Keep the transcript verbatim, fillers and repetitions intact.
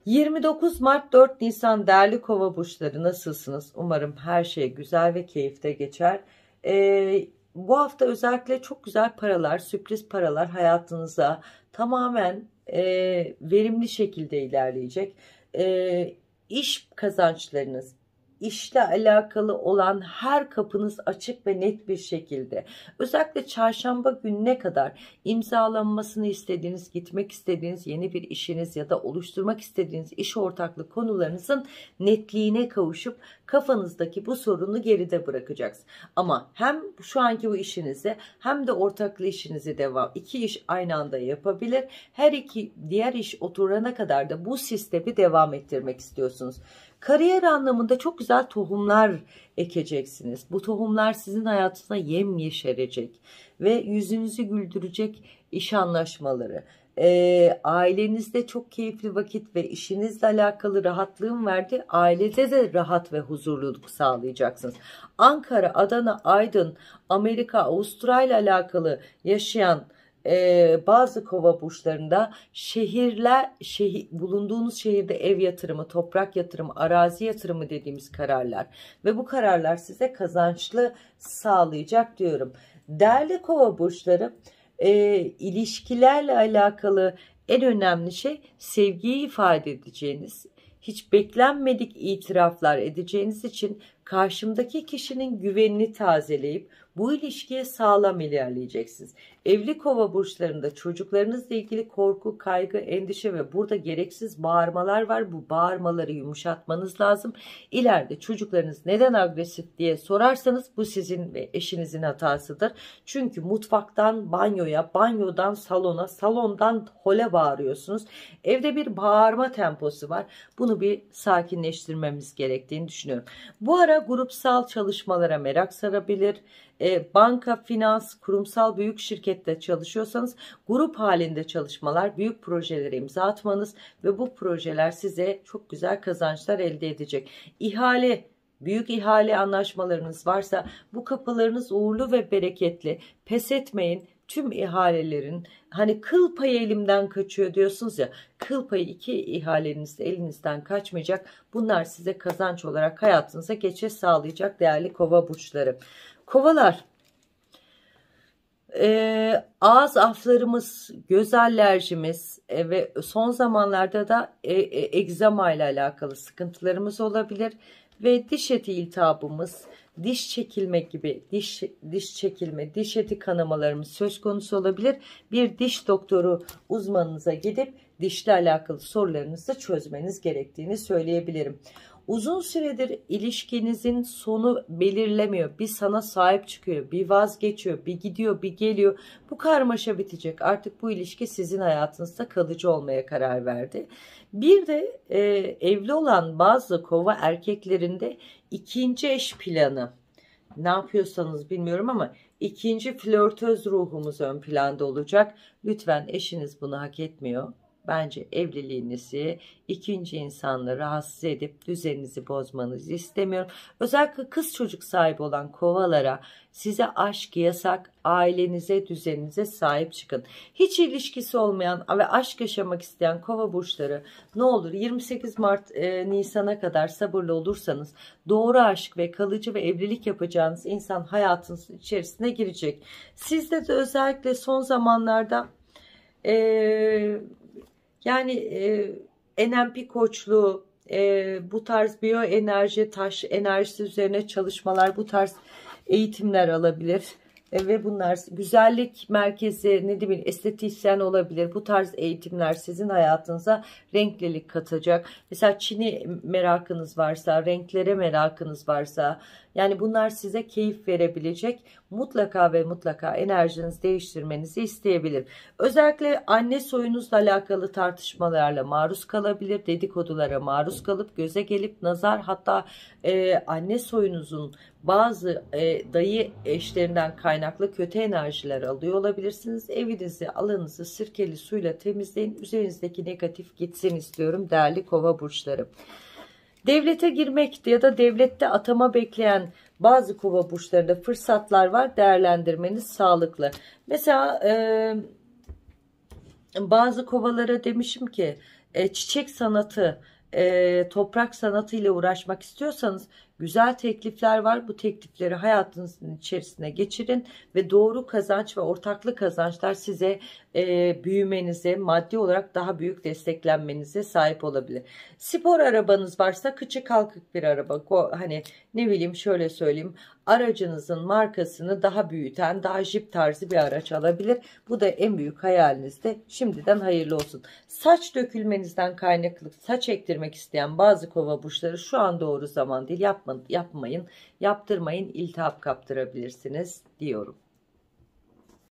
yirmi dokuz Mart dört Nisan değerli kova burçları, nasılsınız? Umarım her şey güzel ve keyifte geçer. Ee, bu hafta özellikle çok güzel paralar, sürpriz paralar hayatınıza tamamen e, verimli şekilde ilerleyecek. Ee, iş kazançlarınız, işle alakalı olan her kapınız açık ve net bir şekilde. Özellikle çarşamba gününe kadar imzalanmasını istediğiniz, gitmek istediğiniz yeni bir işiniz ya da oluşturmak istediğiniz iş ortaklık konularınızın netliğine kavuşup kafanızdaki bu sorunu geride bırakacaksınız. Ama hem şu anki bu işinizi hem de ortaklı işinizi devam, iki iş aynı anda yapabilir. Her iki diğer iş oturana kadar da bu sistemi devam ettirmek istiyorsunuz. Kariyer anlamında çok güzel tohumlar ekeceksiniz. Bu tohumlar sizin hayatınıza yem yeşerecek ve yüzünüzü güldürecek iş anlaşmaları. E, ailenizde çok keyifli vakit ve işinizle alakalı rahatlığın verdiği ailede de rahat ve huzurluluk sağlayacaksınız. Ankara, Adana, Aydın, Amerika, Avustralya ile alakalı yaşayan Ee, bazı kova burçlarında şehirler, şehir, bulunduğunuz şehirde ev yatırımı, toprak yatırımı, arazi yatırımı dediğimiz kararlar ve bu kararlar size kazançlı sağlayacak diyorum. Değerli kova burçları, e, ilişkilerle alakalı en önemli şey sevgiyi ifade edeceğiniz, hiç beklenmedik itiraflar edeceğiniz için karşımdaki kişinin güvenini tazeleyip bu ilişkiye sağlam ilerleyeceksiniz. Evli kova burçlarında çocuklarınızla ilgili korku, kaygı, endişe ve burada gereksiz bağırmalar var. Bu bağırmaları yumuşatmanız lazım. İleride çocuklarınız neden agresif diye sorarsanız bu sizin ve eşinizin hatasıdır. Çünkü mutfaktan banyoya, banyodan salona, salondan hole bağırıyorsunuz. Evde bir bağırma temposu var. Bunu bir sakinleştirmemiz gerektiğini düşünüyorum. Bu ara grupsal çalışmalara merak sarabilir. E, banka, finans, kurumsal büyük şirkette çalışıyorsanız grup halinde çalışmalar, büyük projelere imza atmanız ve bu projeler size çok güzel kazançlar elde edecek. İhale, büyük ihale anlaşmalarınız varsa bu kapılarınız uğurlu ve bereketli. Pes etmeyin. Tüm ihalelerin, hani kıl payı elimden kaçıyor diyorsunuz ya, kıl payı iki ihalenizde elinizden kaçmayacak. Bunlar size kazanç olarak hayatınıza geçiş sağlayacak değerli kova burçları. Kovalar, e, ağız aflarımız, göz alerjimiz e, ve son zamanlarda da e, e, egzama ile alakalı sıkıntılarımız olabilir ve diş eti iltihabımız, diş çekilme gibi diş diş çekilme, diş eti kanamalarımız söz konusu olabilir. Bir diş doktoru uzmanınıza gidip dişle alakalı sorularınızı çözmeniz gerektiğini söyleyebilirim. Uzun süredir ilişkinizin sonu belirlemiyor. Bir sana sahip çıkıyor, bir vazgeçiyor, bir gidiyor, bir geliyor. Bu karmaşa bitecek. Artık bu ilişki sizin hayatınızda kalıcı olmaya karar verdi. Bir de e, evli olan bazı kova erkeklerinde ikinci eş planı. Ne yapıyorsanız bilmiyorum ama ikinci flörtöz ruhumuz ön planda olacak. Lütfen, eşiniz bunu hak etmiyor. Bence evliliğinizi ikinci insanla rahatsız edip düzeninizi bozmanızı istemiyorum. Özellikle kız çocuk sahibi olan kovalara size aşk yasak, ailenize, düzeninize sahip çıkın. Hiç ilişkisi olmayan ve aşk yaşamak isteyen kova burçları, ne olur yirmi sekiz Mart e, Nisan'a kadar sabırlı olursanız doğru aşk ve kalıcı ve evlilik yapacağınız insan hayatınız içerisine girecek. Sizde de özellikle son zamanlarda eee Yani e, N L P koçluğu, e, bu tarz biyoenerji, taş enerjisi üzerine çalışmalar, bu tarz eğitimler alabilir. E, ve bunlar güzellik merkezi, ne diyeyim, estetisyen olabilir. Bu tarz eğitimler sizin hayatınıza renklilik katacak. Mesela Çin'i merakınız varsa, renklere merakınız varsa, yani bunlar size keyif verebilecek. Mutlaka ve mutlaka enerjinizi değiştirmenizi isteyebilir. Özellikle anne soyunuzla alakalı tartışmalarla maruz kalabilir. Dedikodulara maruz kalıp göze gelip nazar, hatta e, anne soyunuzun bazı e, dayı eşlerinden kaynaklı kötü enerjiler alıyor olabilirsiniz. Evinizi, alanınızı sirkeli suyla temizleyin. Üzerinizdeki negatif gitsin istiyorum değerli kova burçları. Devlete girmek ya da devlette atama bekleyen bazı kova burçlarında fırsatlar var. Değerlendirmeniz sağlıklı. Mesela e, bazı kovalara demişim ki e, çiçek sanatı, e, toprak sanatı ile uğraşmak istiyorsanız güzel teklifler var. Bu teklifleri hayatınızın içerisine geçirin ve doğru kazanç ve ortaklı kazançlar size e, büyümenize, maddi olarak daha büyük desteklenmenize sahip olabilir. Spor arabanız varsa kıçı kalkık bir araba, Go- hani ne bileyim şöyle söyleyeyim, aracınızın markasını daha büyüten, daha jip tarzı bir araç alabilir. Bu da en büyük hayalinizde. Şimdiden hayırlı olsun. Saç dökülmenizden kaynaklı saç ektirmek isteyen bazı kova burçları, şu an doğru zaman değil. Yapma, yapmayın, yaptırmayın, iltihap kaptırabilirsiniz diyorum.